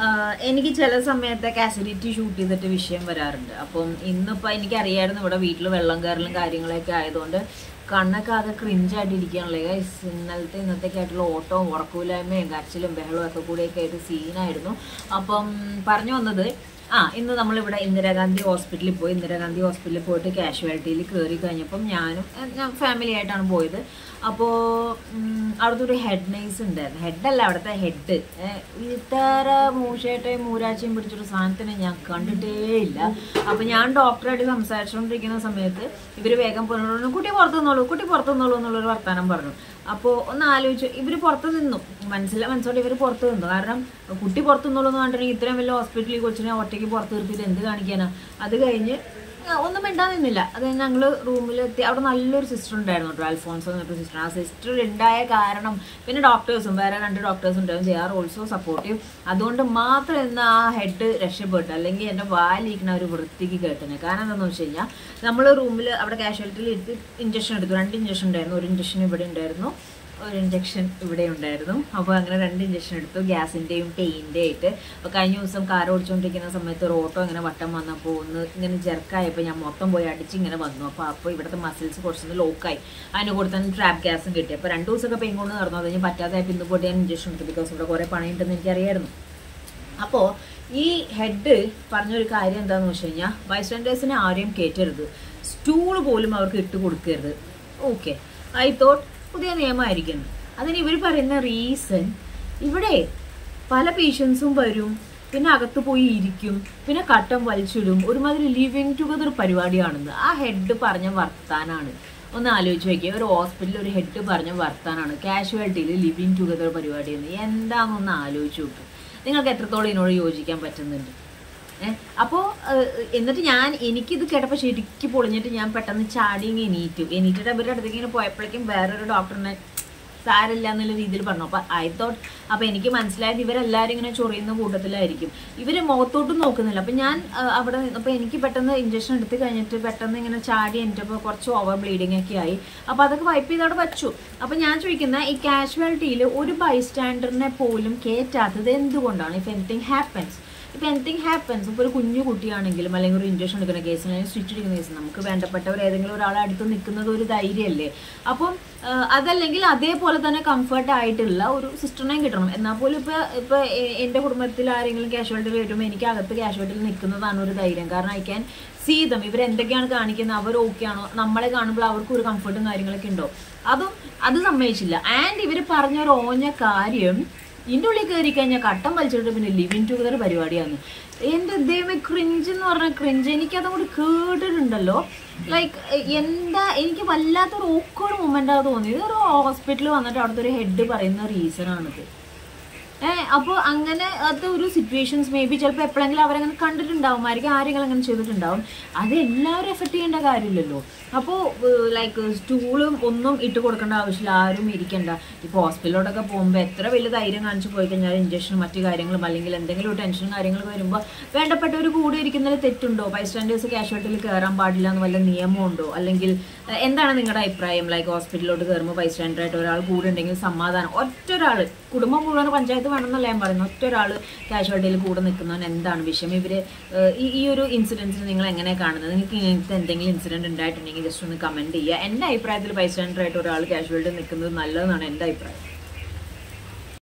എനിക്ക് ചില സമയത്തൊക്കെ അസിഡിറ്റി ഷൂട്ട് ചെയ്തിട്ട് വിഷയം വരാറുണ്ട്. അപ്പം ഇന്നിപ്പോൾ എനിക്കറിയായിരുന്നു ഇവിടെ വീട്ടിൽ വെള്ളം കയറലും കാര്യങ്ങളൊക്കെ ആയതുകൊണ്ട് കണ്ണൊക്കെ ആകെ ക്രിഞ്ചായിട്ട് ഇരിക്കുകയാണല്ലേ. ഇന്നത്തേക്ക് ആയിട്ടുള്ള ഓട്ടവും ഉറക്കൂലായ്മയും കരച്ചിലും ബഹളവും ഒക്കെ കൂടിയൊക്കെ ആയിട്ട് സീനായിരുന്നു. അപ്പം പറഞ്ഞു വന്നത്, ഇന്ന് നമ്മളിവിടെ ഇന്ദിരാഗാന്ധി ഹോസ്പിറ്റലിൽ പോയി. ഇന്ദിരാഗാന്ധി ഹോസ്പിറ്റലിൽ പോയിട്ട് കാഷ്വാലിറ്റിയിൽ കയറി കഴിഞ്ഞപ്പം ഞാൻ ഫാമിലി ആയിട്ടാണ് പോയത്. അപ്പോൾ അവിടുത്തെ ഒരു ഹെഡ് നഴ്സ് ഉണ്ടായിരുന്നു. ഹെഡല്ല, അവിടുത്തെ ഹെഡ് ഇത്ര മൂശയായിട്ടും മൂരാഴ്ചയും പിടിച്ചൊരു സാധനത്തിന് ഞാൻ കണ്ടിട്ടേ ഇല്ല. അപ്പോൾ ഞാൻ ഡോക്ടറായിട്ട് സംസാരിച്ചുകൊണ്ടിരിക്കുന്ന സമയത്ത് ഇവർ വേഗം പോയി കുട്ടി പുറത്തു നിന്നോളൂ എന്നുള്ളൊരു വർത്താനം പറഞ്ഞു. അപ്പോൾ ഒന്ന് ആലോചിച്ചു, ഇവർ പുറത്ത് നിന്നു, മനസ്സോടെ ഇവർ പുറത്ത് നിന്നു. കാരണം കുട്ടി പുറത്തു നിന്നോളൂ എന്ന് പറഞ്ഞിട്ടുണ്ടെങ്കിൽ ഇത്രയും വലിയ ഹോസ്പിറ്റലിൽ കൊച്ചിനെ ഒറ്റയ്ക്ക് പുറത്ത് നിർത്തിയിട്ട് എന്ത് കാണിക്കാനാ. അത് കഴിഞ്ഞ് ഒന്നും മിണ്ടാൻ നിന്നില്ല. അത് ഞങ്ങൾ റൂമിലെത്തി. അവിടെ നല്ലൊരു സിസ്റ്റർ ഉണ്ടായിരുന്നു കേട്ടോ, അൽഫോൺസോ എന്നൊരു സിസ്റ്റർ. ആ സിസ്റ്റർ ഉണ്ടായ കാരണം പിന്നെ ഡോക്ടേഴ്സും വേറെ 2 ഡോക്ടേഴ്സും ഉണ്ടാവും. They are also supportive. അതുകൊണ്ട് മാത്രം ഇന്ന് ആ ഹെഡ് രക്ഷപ്പെട്ടു. അല്ലെങ്കിൽ എൻ്റെ വാലിരിക്കുന്ന ഒരു വൃത്തിക്ക് കേട്ടിന്. കാരണം എന്താണെന്ന് വെച്ച് കഴിഞ്ഞാൽ നമ്മൾ റൂമിൽ അവിടെ കാഷ്വാലിറ്റിയിൽ എടുത്ത് ഇഞ്ചക്ഷൻ എടുത്തു. 2 ഇഞ്ചക്ഷൻ ഉണ്ടായിരുന്നു. ഒരു ഇഞ്ചക്ഷൻ ഇവിടെ ഉണ്ടായിരുന്നു, ഒരു ഇഞ്ചക്ഷൻ ഇവിടെ ഉണ്ടായിരുന്നു. അപ്പോൾ അങ്ങനെ 2 ഇഞ്ചക്ഷൻ എടുത്തു, ഗ്യാസിൻ്റെയും പെയിൻ്റെ ആയിട്ട്. അപ്പോൾ കഴിഞ്ഞ ദിവസം കാർ ഓടിച്ചുകൊണ്ടിരിക്കുന്ന സമയത്ത് ഒരു ഓട്ടോ ഇങ്ങനെ വട്ടം വന്നപ്പോൾ ഒന്ന് ഇങ്ങനെ ജെർക്കായപ്പോൾ ഞാൻ മൊത്തം പോയി അടിച്ച് ഇങ്ങനെ വന്നു. അപ്പോൾ ഇവിടുത്തെ മസിൽസ് കുറച്ചൊന്ന് ലോക്കായി. അതിന് കൂടെ തന്നെ ട്രാപ്പ് ഗ്യാസും കിട്ടി. അപ്പോൾ 2 ദിവസമൊക്കെ പെയിൻ കൊണ്ട് നടന്നു. അത് കഴിഞ്ഞ് പറ്റാതായപ്പോൾ ഇന്ന് പോയിട്ട് ഞാൻ ഇഞ്ചക്ഷൻ എടുത്തു. ബിക്കോസ് ഇവിടെ കുറേ പണിയുണ്ടെന്ന് എനിക്കറിയായിരുന്നു. അപ്പോൾ ഈ ഹെഡ് പറഞ്ഞൊരു കാര്യം എന്താണെന്ന് വെച്ച് കഴിഞ്ഞാൽ ബൈസ്റ്റാൻഡേഴ്സിനെ ആരെയും കയറ്റരുത്, സ്റ്റൂൾ പോലും അവർക്ക് ഇട്ട് കൊടുക്കരുത്. ഓക്കെ, ഐ തോട്ട് പുതിയ നിയമമായിരിക്കുന്നു. അതിന് ഇവർ പറയുന്ന റീസൺ, ഇവിടെ പല പേഷ്യൻസും വരും, പിന്നെ അകത്ത് പോയി ഇരിക്കും, പിന്നെ കട്ടം വലിച്ചിടും, ഒരുമാതിരി ലിവിങ് ടുഗദർ പരിപാടിയാണെന്ന് ആ ഹെഡ് പറഞ്ഞ വർത്താനാണ്. ഒന്ന് ആലോചിച്ച് നോക്കിയാൽ ഒരു ഹോസ്പിറ്റലിൽ ഒരു ഹെഡ് പറഞ്ഞ വർത്താനാണ് കാഷ്വാലിറ്റിയിൽ ലിവിങ് ടുഗദർ പരിപാടിയെന്ന്. എന്താണെന്നൊന്ന് ആലോചിച്ച് നോക്കും. നിങ്ങൾക്ക് എത്രത്തോളം ഇതിനോട് യോജിക്കാൻ പറ്റുന്നുണ്ട്? അപ്പോൾ എന്നിട്ട് എനിക്കിത് കേട്ടപ്പോൾ ശരിക്കും പൊളിഞ്ഞിട്ട് ഞാൻ പെട്ടെന്ന് ചാടിങ്ങ് എണീറ്റിട്ട് അവരുടെ അടുത്തേക്ക് ഇങ്ങനെ പോയപ്പോഴേക്കും വേറൊരു ഡോക്ടറിനെ സാരില്ല എന്നുള്ള രീതിയിൽ പറഞ്ഞു. അപ്പോൾ എനിക്ക് മനസ്സിലായത് ഇവരെല്ലാവരും ഇങ്ങനെ ചൊറിയുന്ന കൂട്ടത്തിലായിരിക്കും. ഇവർ മുഖത്തോട്ടും നോക്കുന്നില്ല. അപ്പോൾ ഞാൻ അവിടെ അപ്പോൾ എനിക്ക് പെട്ടെന്ന് ഇഞ്ചക്ഷൻ എടുത്ത് കഴിഞ്ഞിട്ട് പെട്ടെന്ന് ഇങ്ങനെ ചാടി എനിട്ടപ്പോൾ കുറച്ച് ഓവർ ബ്ലീഡിങ് ഒക്കെ ആയി. അപ്പോൾ അതൊക്കെ വൈപ്പ് ചെയ്ത് അവിടെ വച്ചു. അപ്പോൾ ഞാൻ ചോദിക്കുന്ന ഈ കാഷ്വാലിറ്റിയിൽ ഒരു ബൈസ്റ്റാൻഡറിനെ പോലും കയറ്റാത്തത് എന്തുകൊണ്ടാണ്? ഇഫ് എനിത്തിങ് ഹാപ്പൻസ്, ഇപ്പോൾ ഒരു കുഞ്ഞു കുട്ടിയാണെങ്കിലും അല്ലെങ്കിൽ ഒരു ഇഞ്ചക്ഷൻ എടുക്കുന്ന കേസിന്, സ്റ്റിച്ച് എടുക്കുന്ന കേസ്, നമുക്ക് വേണ്ടപ്പെട്ടവർ ഏതെങ്കിലും ഒരാളെ അടുത്ത് നിൽക്കുന്നത് ഒരു ധൈര്യമല്ലേ. അപ്പം അതല്ലെങ്കിൽ അതേപോലെ തന്നെ കംഫർട്ട് ആയിട്ടുള്ള ഒരു സിസ്റ്ററിനെയും കിട്ടണം. എന്നാൽ പോലും ഇപ്പോൾ എൻ്റെ കുടുംബത്തിൽ ആരെങ്കിലും കാഷ്വാലിറ്റിയിൽ വരുമ്പോൾ എനിക്ക് അകത്ത് കാഷ്വാലിറ്റിയിൽ നിൽക്കുന്നതാണ് ഒരു ധൈര്യം. കാരണം ഐ ക്യാൻ സീ ദം. ഇവരെന്തൊക്കെയാണ് കാണിക്കുന്നത്, അവർ ഓക്കെ ആണോ, നമ്മളെ കാണുമ്പോൾ അവർക്ക് ഒരു കംഫർട്ടും കാര്യങ്ങളൊക്കെ ഉണ്ടോ, അത് സമ്മതിച്ചില്ല. ആൻഡ് ഇവർ പറഞ്ഞൊരു ഓഞ്ഞ കാര്യം, ഇതിൻ്റെ ഉള്ളിൽ കയറി കഴിഞ്ഞാൽ കട്ടം വലിച്ചിട്ട് പിന്നെ ലിവിങ് ടുഗദർ പരിപാടിയാണ്. എൻ്റെ ദൈവമേ, ക്രിഞ്ച് എന്ന് പറഞ്ഞാൽ ക്രിഞ്ച്. എനിക്കതും കൂടി കേട്ടിട്ടുണ്ടല്ലോ. ലൈക്ക് എനിക്ക് വല്ലാത്തൊരു ഓക്കേർഡ് മൊമെൻ്റാണ് തോന്നിയത്. ഒരു ഹോസ്പിറ്റലിൽ വന്നിട്ട് അവിടുത്തെ ഒരു ഹെഡ് പറയുന്ന റീസണാണിത്. അപ്പോൾ അങ്ങനെ അത് ഒരു സിറ്റുവേഷൻസ് മേ ബി ചിലപ്പോൾ എപ്പോഴെങ്കിലും അവരങ്ങനെ കണ്ടിട്ടുണ്ടാവുമായിരിക്കും, ആരെങ്കിലും അങ്ങനെ ചെയ്തിട്ടുണ്ടാവും. അത് എല്ലാവരും എഫക്റ്റ് ചെയ്യേണ്ട കാര്യമില്ലല്ലോ. അപ്പോൾ ലൈക്ക് സ്റ്റൂളും ഒന്നും ഇട്ട് കൊടുക്കേണ്ട ആവശ്യമില്ല, ആരും ഇരിക്കേണ്ട. ഇപ്പോൾ ഹോസ്പിറ്റലിലോട്ടൊക്കെ പോകുമ്പോൾ എത്ര വലിയ ധൈര്യം കാണിച്ച് പോയി കഴിഞ്ഞാൽ ഇഞ്ചക്ഷനും മറ്റു കാര്യങ്ങളും അല്ലെങ്കിൽ എന്തെങ്കിലും ടെൻഷനും കാര്യങ്ങളും വരുമ്പോൾ വേണ്ടപ്പെട്ടവർ കൂടെ ഇരിക്കുന്നതിൽ തെറ്റുണ്ടോ? ബൈസ്റ്റാൻഡേഴ്സ് കാഷ്വാലിറ്റിയിൽ കയറാൻ പാടില്ല എന്ന് വല്ല നിയമമുണ്ടോ? അല്ലെങ്കിൽ എന്താണ് നിങ്ങളുടെ അഭിപ്രായം? ലൈക്ക് ഹോസ്പിറ്റലിലോട്ട് കയറുമ്പോൾ ബൈസ്റ്റാൻഡറായിട്ട് ഒരാൾ കൂടെ ഉണ്ടെങ്കിൽ സമാധാനം. ഒറ്റൊരാൾ, കുടുംബം മുഴുവൻ പഞ്ചായത്ത് വേണമെന്നല്ല ഞാൻ പറയുന്നത്, ഒറ്റൊരാൾ കാഷ്വാലിറ്റിയിൽ കൂടെ നിൽക്കുന്നവൻ എന്താണ് വിഷയം? ഇവർ ഈ ഒരു ഇൻസിഡൻസിന് നിങ്ങൾ എങ്ങനെ കാണുന്നത്? നിങ്ങൾക്ക് ഇങ്ങനത്തെ എന്തെങ്കിലും ഇൻസിഡൻറ്റ് ഉണ്ടായിട്ടുണ്ടെങ്കിൽ ജസ്റ്റ് ഒന്ന് കമൻറ്റ് ചെയ്യുക. എൻ്റെ അഭിപ്രായത്തിൽ ബൈസ്റ്റാൻഡറായിട്ട് ഒരാൾ കാഷ്വാലിറ്റി നിൽക്കുന്നത് നല്ലതെന്നാണ് എൻ്റെ അഭിപ്രായം.